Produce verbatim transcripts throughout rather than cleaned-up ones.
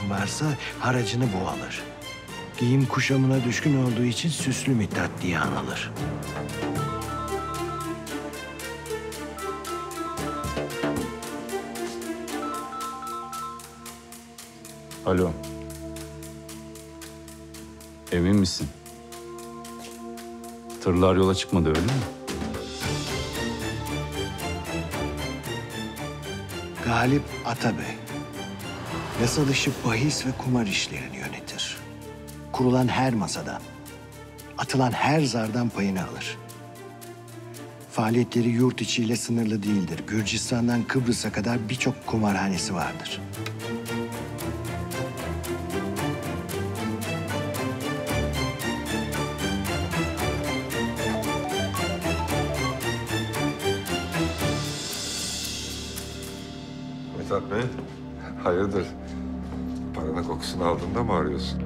varsa haracını bu alır. Giyim kuşamına düşkün olduğu için Süslü Mithat diye anılır. Alo. Emin misin? Tırlar yola çıkmadı öyle mi? Galip Atabey, yasa dışı bahis ve kumar işlerini yönetir. Kurulan her masadan, atılan her zardan payını alır. Faaliyetleri yurt içiyle sınırlı değildir. Gürcistan'dan Kıbrıs'a kadar birçok kumarhanesi vardır. Mithat Bey, hayırdır? Paranın kokusunu aldığında mı arıyorsun?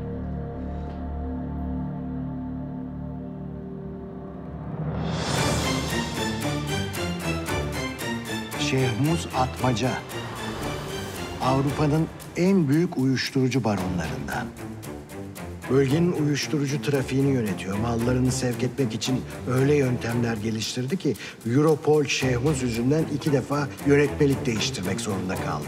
Şehmuz Atmaca, Avrupa'nın en büyük uyuşturucu baronlarından. Bölgenin uyuşturucu trafiğini yönetiyor. Mallarını sevk etmek için öyle yöntemler geliştirdi ki Europol Şehmuz yüzünden iki defa yönetmelik değiştirmek zorunda kaldı.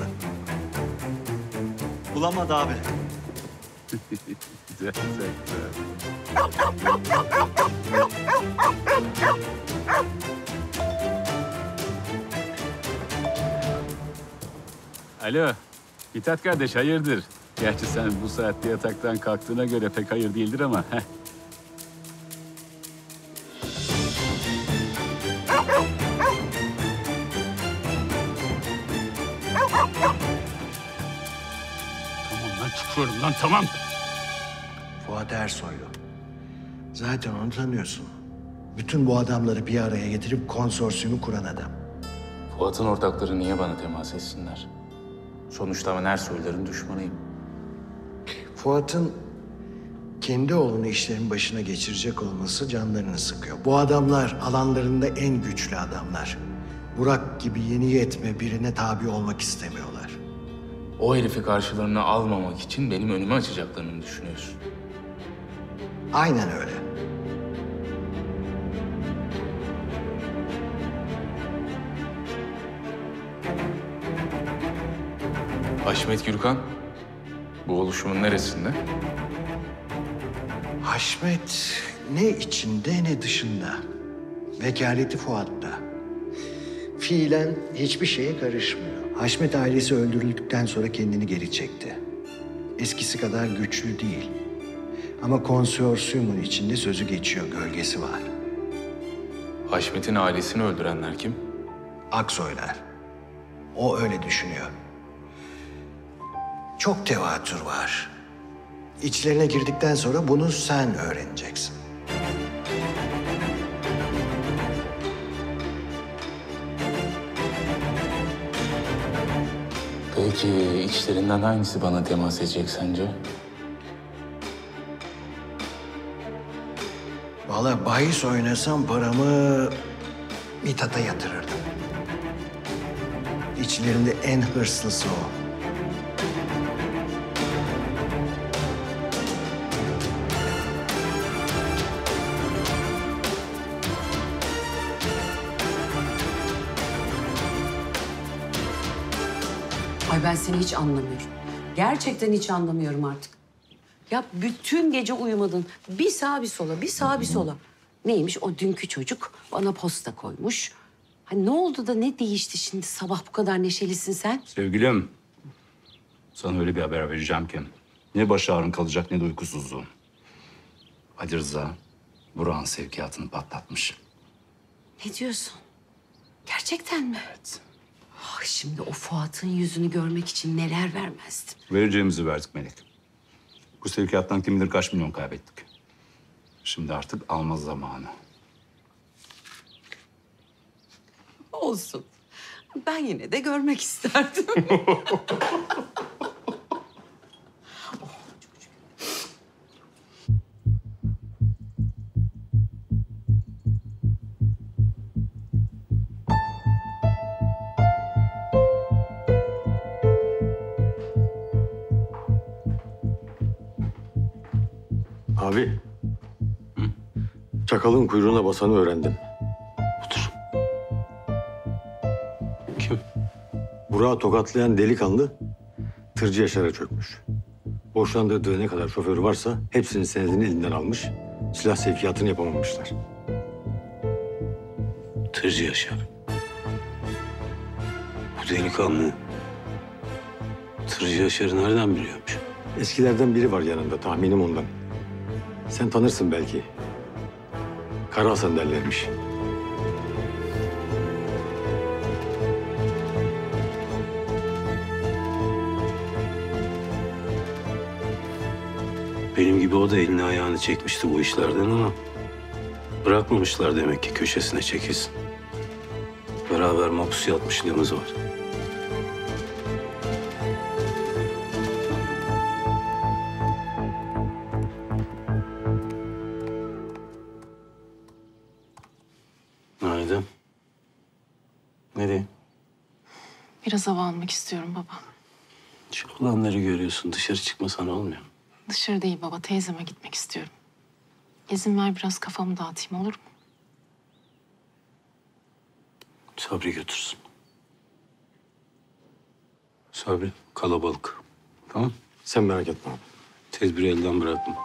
Bulamadı abi. Güzel, güzel, güzel. Alo, Mithat kardeş hayırdır? Gerçi sen bu saatte yataktan kalktığına göre pek hayır değildir ama. Heh. Tamam lan çıkıyorum lan tamam. Fuat Ersoylu. Zaten onu tanıyorsun. Bütün bu adamları bir araya getirip konsorsiyumu kuran adam. Fuat'ın ortakları niye bana temas etsinler? Sonuçta ben Ersoyluların düşmanıyım. Fuat'ın kendi oğlunu işlerin başına geçirecek olması canlarını sıkıyor. Bu adamlar alanlarında en güçlü adamlar. Burak gibi yeni yetme birine tabi olmak istemiyorlar. O herifi karşılarına almamak için benim önümü açacaklarını mı düşünüyorsun? Aynen öyle. Haşmet Gürkan, bu oluşumun neresinde? Haşmet ne içinde ne dışında. Vekaleti Fuat'ta. Fiilen hiçbir şeye karışmıyor. Haşmet ailesi öldürüldükten sonra kendini geri çekti. Eskisi kadar güçlü değil. Ama konsorsiyumun içinde sözü geçiyor, gölgesi var. Haşmet'in ailesini öldürenler kim? Aksoylar. O öyle düşünüyor. Çok tevatür var. İçlerine girdikten sonra bunu sen öğreneceksin. Peki içlerinden hangisi bana temas edecek sence? Vallahi bahis oynasam paramı Mithat'a yatırırdım. İçlerinde en hırslısı o. Ay ben seni hiç anlamıyorum. Gerçekten hiç anlamıyorum artık. Ya bütün gece uyumadın. Bir sağa bir sola, bir sağa bir sola. Neymiş o dünkü çocuk bana posta koymuş. Hani ne oldu da ne değişti şimdi sabah bu kadar neşelisin sen? Sevgilim, sana öyle bir haber vereceğim ki ne baş ağrın kalacak ne de uykusuzluğun. Ali Rıza, Burak'ın sevkiyatını patlatmış. Ne diyorsun? Gerçekten mi? Evet. Ah, şimdi o Fuat'ın yüzünü görmek için neler vermezdim. Vereceğimizi verdik Melek. Bu sevkiyattan kim bilir kaç milyon kaybettik. Şimdi artık alma zamanı. Olsun. Ben yine de görmek isterdim. Abi. Çakalın kuyruğuna basanı öğrendim. Otur. Kim? Burak'ı tokatlayan delikanlı tırcı Yaşar'a çökmüş. Boşlandırdığı ne kadar şoförü varsa hepsinin senedini elinden almış. Silah sevkiyatını yapamamışlar. Tırcı Yaşar. Bu delikanlı Tırcı Yaşar'ı nereden biliyormuş? Eskilerden biri var yanında, tahminim ondan. Sen tanırsın belki. Kara Hasan derlermiş. Benim gibi o da elini ayağını çekmişti bu işlerden ama bırakmamışlar demek ki köşesine çekilsin. Beraber mahpus yatmışlığımız var. Naide. Nereye? Biraz hava almak istiyorum baba. Şu olanları görüyorsun. Dışarı çıkmasan olmuyor mu? Dışarı değil baba, teyzeme gitmek istiyorum. İzin ver biraz kafamı dağıtayım, olur mu? Sabri götürsün. Sabri kalabalık. Tamam. Sen merak etme abi. Tedbiri elden bırakma.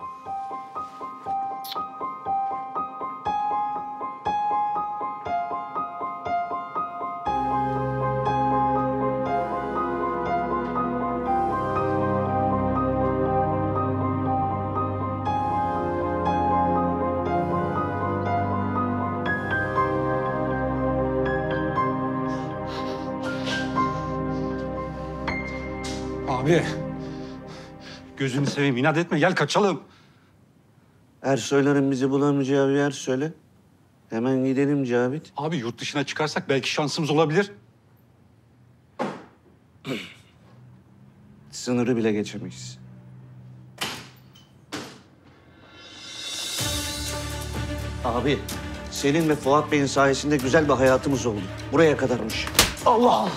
Abi. Gözünü seveyim inat etme gel kaçalım. Ersoyların bizi bulamayacağı bir yer söyle. Hemen gidelim Cavit. Abi yurt dışına çıkarsak belki şansımız olabilir. Sınırı bile geçemeyiz. Abi, Selin ve Fuat Bey'in sayesinde güzel bir hayatımız oldu. Buraya kadarmış. Allah!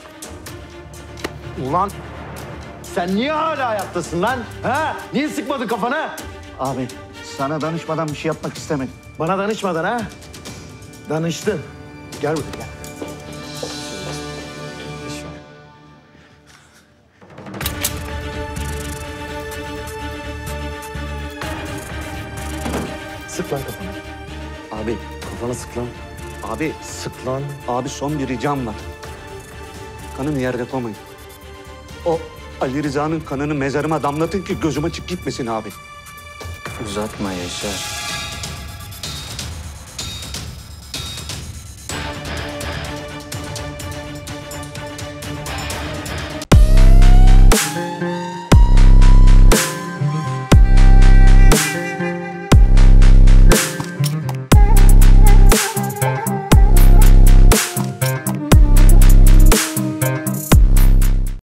Ulan sen niye hala hayattasın lan? Ha? Niye sıkmadın kafana? Abi, sana danışmadan bir şey yapmak istemedim. Bana danışmadan ha? Danıştın. Gel buraya gel. Sık lan kafana. Abi, Kafana sık lan. abi, Sık lan. abi son bir ricam var. Kanını yerde koymayın. O Ali Rıza'nın kanını mezarıma damlatın ki gözüm açık gitmesin abi. Uzatma Yaşar. Abi.